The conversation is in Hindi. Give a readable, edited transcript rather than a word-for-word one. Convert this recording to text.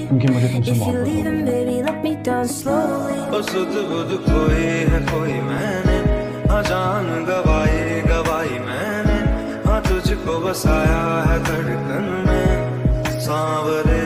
क्योंकि मुझे तुमसे If you're मोहब्बत हो leaving, गई। baby, let me down slowly. ओ सुध बुध खोई है कोई मैंने, हाँ जान गवाई गवाई मैंने, हाँ तुझको बसाया है धड़कन में सांवरे